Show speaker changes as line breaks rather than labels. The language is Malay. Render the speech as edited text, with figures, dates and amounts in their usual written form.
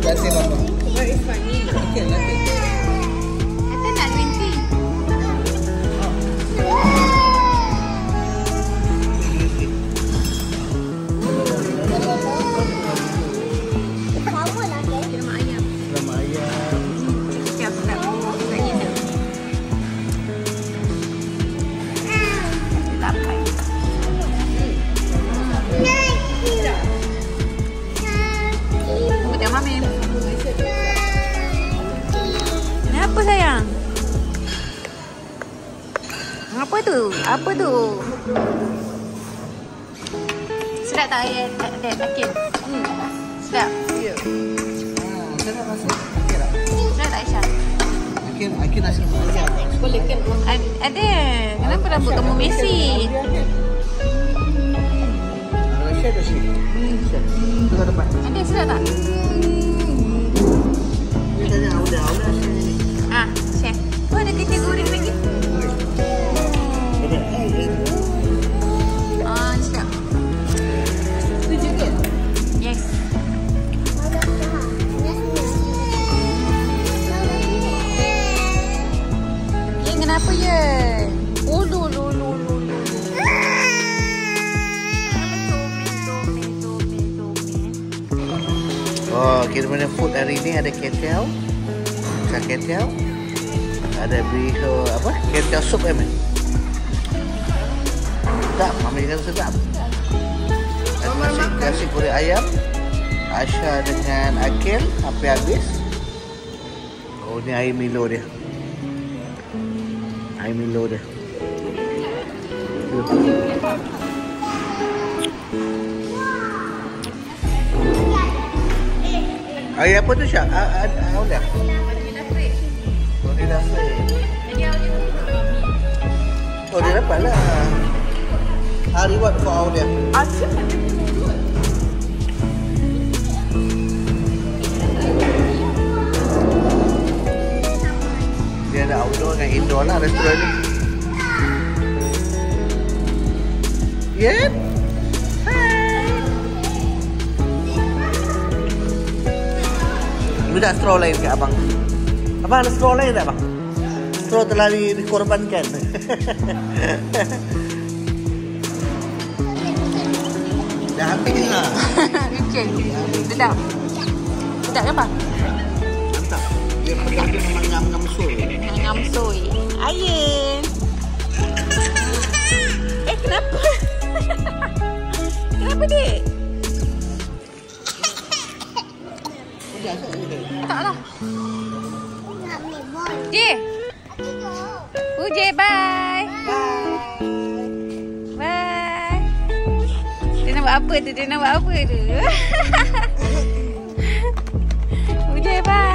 Latte Papa.
What is funny?
Latte, latte.
Kata nak 20. Lemak ayam.
Lemak ayam.
Siap, sedap. Tak gila. Lapai. Tengok Mami. Kenapa sayang? Apa tu? Apa tu? Sedap tak ayat Akil? Sedap.
Ya. Saya nak rasa. Okey tak?
Sedap tak Aisyah?
Akil nasi lemak ayam.
Boleh kan? Ada. Kenapa rambut kamu Messi?
Share dah share. Tu kat depan.
Ada sedap tak?
Dia tanya Aulia share ni.
Ah, share. Oh, ada kecil goreng lagi. Ah, sedap. Setuju ke? Yes. Yen, kenapa Yen? Oh, lu.
Oh, kita punya food hari ni ada ketel. Makan ketel. Ada biho apa? Ketel sup Sedap, Mami kata sedap. Kasih goreng ayam. Aisyah dengan Akil sampai habis. Oh, ni air Milo dia. Air Milo dia. Air apa tu Syak? Aulia? Oh, dia dah fresh. Oh, dia dapat lah. Reward for Aulia. Dia ada outdoor dengan indoor lah restoran ni. Yen? Minta straw lain ke abang? Abang ada straw lain tak abang? Straw telah dikorbankan. Dah habis lah.
Kecil. Sedap. Sedap ke apa?
Mantap. Dia memang ngam-ngam soy.
Ngam soy. Ayen. Kenapa? Kenapa dek? Tak lah. J. Uje, bye. Bye. Dia nak buat apa tu? Uje, bye.